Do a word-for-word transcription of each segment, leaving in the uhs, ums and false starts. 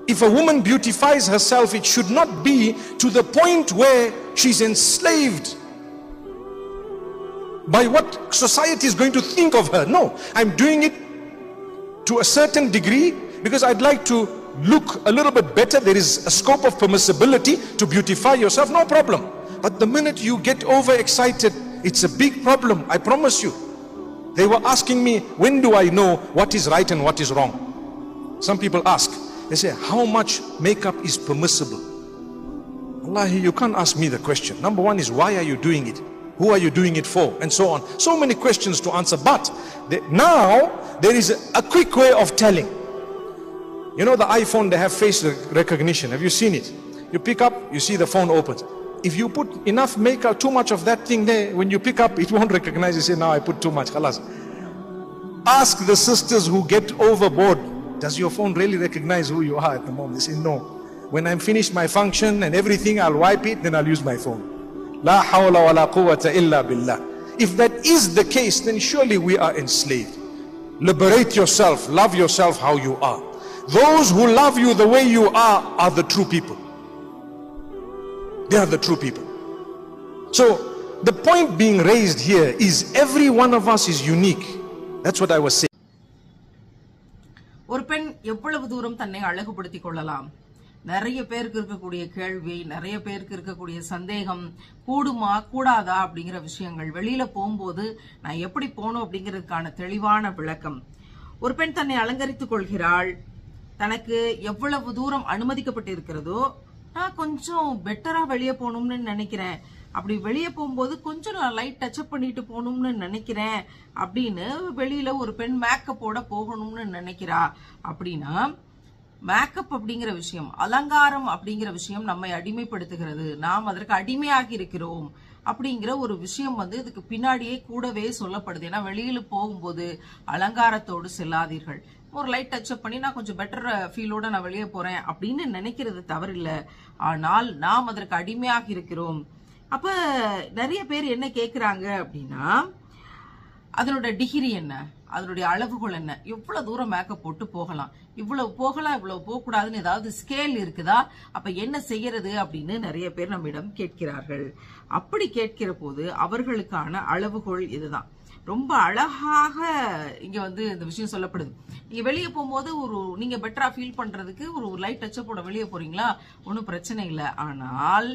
If a woman beautifies herself, it should not be to the point where she's enslaved by what society is going to think of her. No, I'm doing it to a certain degree because I'd like to look a little bit better. There is a scope of permissibility to beautify yourself, no problem. But the minute you get overexcited, it's a big problem, I promise you. They were asking me, when do I know what is right and what is wrong? Some people ask, they say, how much makeup is permissible? Wallahi, you can't ask me the question. Number one is, why are you doing it? Who are you doing it for? And so on. So many questions to answer. But the, now there is a, a quick way of telling. You know the iPhone, they have face recognition. Have you seen it? You pick up, you see the phone opens. If you put enough makeup, too much of that thing there, when you pick up, it won't recognize. You say, now I put too much. Khalas. Ask the sisters who get overboard, does your phone really recognize who you are at the moment? They say, no. When I'm finished my function and everything, I'll wipe it, then I'll use my phone. La hawla wa la quwwata illa billah. If that is the case, then surely we are enslaved. Liberate yourself, love yourself how you are. Those who love you the way you are, are the true people. They are the true people. So, the point being raised here is every one of us is unique. That's what I was saying. ஒரு பெண் எவ்வளவு தூரம் தன்னை அழகுபடுத்திக் கொள்ளலாம்? நிறைய பேருக்கு இருக்கக்கூடிய கேள்வி, நிறைய பேருக்கு இருக்கக்கூடிய சந்தேகம், கூடுமா கூடாதா அப்படிங்கிற விஷயங்கள். வெளியில போகும்போது நான் எப்படி போகணும் அப்படிங்கிறதுக்கான தெளிவான விளக்கம். ஒரு பெண் தன்னை அலங்கரித்துக் கொள்கிறாள், தனக்கு எவ்வளவு தூரம் அனுமதிக்கப்பட்டிருக்கிறதோ, நான் கொஞ்சம் பெட்டரா வெளியே போகணும்னு நினைக்கிறேன், அப்படி வெளியே போகும்போது கொஞ்சம் நான் லைட் டச்சப் பண்ணிட்டு போகணும்னு நினைக்கிறேன் அப்படின்னு வெளியில ஒரு பெண் மேக்கப்போட போகணும்னு நினைக்கிறா அப்படின்னா, மேக்கப் அப்படிங்கிற விஷயம், அலங்காரம் அப்படிங்கிற விஷயம் நம்மை அடிமைப்படுத்துகிறது, நாம் அதற்கு அடிமையாகி இருக்கிறோம் அப்படிங்கிற ஒரு விஷயம் வந்து இதுக்கு பின்னாடியே கூடவே சொல்லப்படுது. ஏன்னா வெளியில போகும்போது அலங்காரத்தோடு செல்லாதீர்கள், ஒரு லைட் டச்சப் பண்ணி நான் கொஞ்சம் பெட்டர் ஃபீலோட நான் வெளியே போறேன் அப்படின்னு நினைக்கிறது தவறில்லை. ஆனால் நாம் அதற்கு அடிமையாக இருக்கிறோம். அப்ப நிறைய பேர் என்ன கேக்குறாங்க அப்படின்னா, அதனோட டிகிரி என்ன, அதனுடைய அளவுகள் என்ன, எவ்வளவு தூரம் மேக்கப் போட்டு போகலாம், இவ்வளவு போகலாம் இவ்வளவு போக கூடாதுன்னு ஏதாவது ஸ்கேல் இருக்குதா, அப்ப என்ன செய்யறது அப்படின்னு நிறைய பேர் நம்மிடம் கேட்கிறார்கள். அப்படி கேட்கிற போது அவர்களுக்கான அளவுகோல் இதுதான். ரொம்ப அழகாக இங்க வந்து இந்த விஷயம் சொல்லப்படுது. நீங்க வெளியே போகும்போது ஒரு நீங்க பெட்டரா ஃபீல் பண்றதுக்கு ஒரு லைட் டச்சப்போட வெளியே போறீங்களா, ஒன்னும் பிரச்சனை இல்லை. ஆனால்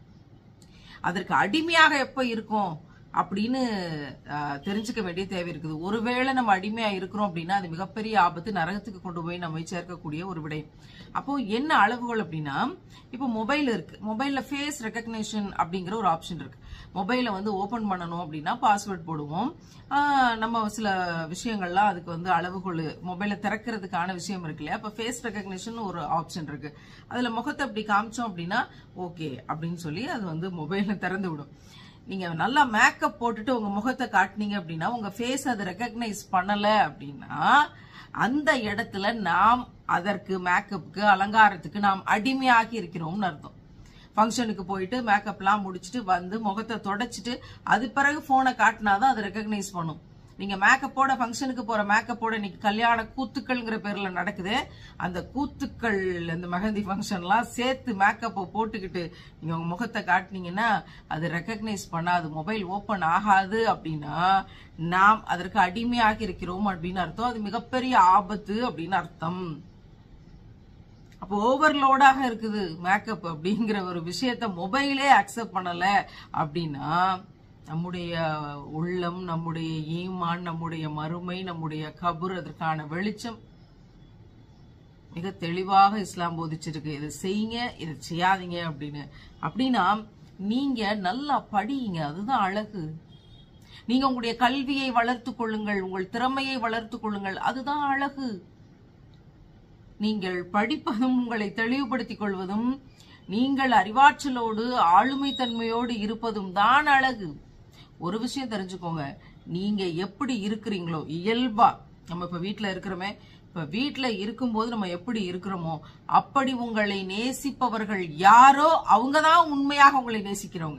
அதற்கு அடிமையாக எப்ப இருக்கும் அப்படின்னு தெரிஞ்சுக்க வேண்டிய தேவை இருக்குது. ஒருவேளை நம்ம அடிமையா இருக்கிறோம் அப்படின்னா அது மிகப்பெரிய ஆபத்து, நரகத்துக்கு கொண்டு போய் நம்ம சேர்க்கக்கூடிய ஒரு விடயம். அப்போ என்ன அளவுகள் அப்படின்னா, இப்போ மொபைல் இருக்கு, மொபைல்ல ஃபேஸ் ரெகக்னிஷன் அப்படிங்கிற ஒரு ஆப்ஷன் இருக்கு. மொபைலை வந்து ஓபன் பண்ணணும் அப்படின்னா பாஸ்வேர்ட் போடுவோம். நம்ம சில விஷயங்கள்லாம் அதுக்கு வந்து அளவுகோல், மொபைலை திறக்கிறதுக்கான விஷயம் இருக்கு இல்லையா, அப்ப ஃபேஸ் ரெகக்னிஷன் ஒரு ஆப்ஷன் இருக்கு. அதுல முகத்தை அப்படி காமிச்சோம் அப்படின்னா ஓகே அப்படின்னு சொல்லி அது வந்து மொபைலை திறந்து விடும். நீங்க நல்லா மேக்கப் போட்டுட்டு உங்க முகத்தை காட்டினீங்க அப்படின்னா, உங்க ஃபேஸ் அதை ரெகக்னைஸ் பண்ணல அப்படின்னா, அந்த இடத்துல நாம் அதற்கு மேக்கப்புக்கு அலங்காரத்துக்கு நாம் அடிமையாகி இருக்கிறோம்னு அர்த்தம். ஃபங்க்ஷனுக்கு போயிட்டு மேக்கப் எல்லாம் முடிச்சுட்டு வந்து முகத்தை தொடச்சிட்டு அது பிறகு போனை காட்டினாதான் அதை ரெகக்னைஸ் பண்ணும். நீங்க மேக்கப்போட ஃபங்க்ஷனுக்கு போற மேக்கப்போட இன்னைக்கு கல்யாண கூத்துக்கள்ங்கிற பேர்ல நடக்குது. அந்த கூத்துக்கள், அந்த மெஹந்தி ஃபங்க்ஷன்லாம் சேர்த்து மேக்கப்பை போட்டுக்கிட்டு நீங்க உங்க முகத்தை காட்டினீங்கன்னா அது ரெகக்னைஸ் பண்ணாது, மொபைல் ஓபன் ஆகாது அப்படின்னா நாம் அதற்கு அடிமையாகி இருக்கிறோம் அப்படின்னு அர்த்தம். அது மிகப்பெரிய ஆபத்து அப்படின்னு அர்த்தம். அப்போ ஓவர்லோடாக இருக்குது மேக்கப் அப்படிங்கிற ஒரு விஷயத்த மொபைலே அக்செப்ட் பண்ணல அப்படின்னா நம்முடைய உள்ளம், நம்முடைய ஈமான், நம்முடைய மறுமை, நம்முடைய கபர், அதற்கான வெளிச்சம் மிக தெளிவாக இஸ்லாம் போதிச்சிருக்கு. இதை செய்யுங்க, இதை செய்யாதீங்க அப்படின்னு. அப்படின்னா நீங்க நல்லா படியுங்க, அதுதான் அழகு. நீங்க உங்களுடைய கல்வியை வளர்த்து கொள்ளுங்கள், உங்கள் திறமையை வளர்த்து கொள்ளுங்கள், அதுதான் அழகு. நீங்கள் படிப்பதும் உங்களை தெளிவுபடுத்திக் கொள்வதும் நீங்கள் அறிவாற்றலோடு ஆளுமை தன்மையோடு இருப்பதும் தான் அழகு. ஒரு விஷயம் தெரிஞ்சுக்கோங்க, நீங்க எப்படி இருக்கிறீங்களோ இயல்பா, நம்ம இப்ப வீட்டுல இருக்கிறோமே, இப்ப வீட்டுல இருக்கும்போது நம்ம எப்படி இருக்கிறோமோ அப்படி உங்களை நேசிப்பவர்கள் யாரோ அவங்கதான் உண்மையாக உங்களை நேசிக்கிறவங்க.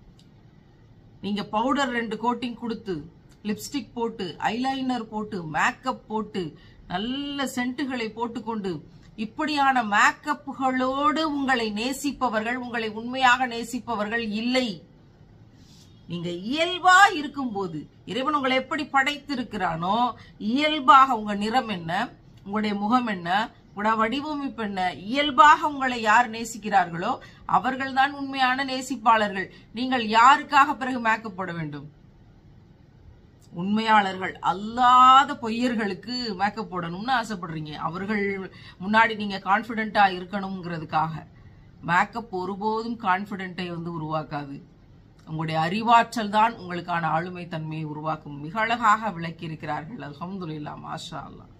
நீங்க பவுடர் ரெண்டு கோட்டிங் கொடுத்து, லிப்ஸ்டிக் போட்டு, ஐலைனர் போட்டு, மேக்கப் போட்டு, நல்ல சென்ட்டுகளை போட்டுக்கொண்டு இப்படியான மேக்கப்புகளோடு உங்களை நேசிப்பவர்கள், உங்களை உண்மையாக நேசிப்பவர்கள் இல்லை. நீங்க இயல்பா இருக்கும்போது, இறைவன் உங்களை எப்படி படைத்திருக்கிறானோ இயல்பாக, உங்க நிறம் என்ன, உங்களுடைய முகம் என்ன, உங்களோட வடிவமைப்பு என்ன, இயல்பாக உங்களை யார் நேசிக்கிறார்களோ அவர்கள் தான் உண்மையான நேசிப்பாளர்கள். நீங்கள் யாருக்காக பிறகு மேக்கப் போட வேண்டும்? உண்மையாளர்கள் அல்லாத பொய்யர்களுக்கு மேக்கப் போடணும்னு ஆசைப்படுறீங்க. அவர்கள் முன்னாடி நீங்க கான்பிடென்டா இருக்கணும்ங்கிறதுக்காக. மேக்கப் ஒருபோதும் கான்பிடென்ட்டை வந்து உருவாக்காது. உங்களுடைய அறிவாற்றல் தான் உங்களுக்கான ஆளுமை தன்மையை உருவாக்கும். மிக அழகாக விளக்கி இருக்கிறார்கள். அல்ஹம்துலில்லாஹ், மாஷா அல்லாஹ்.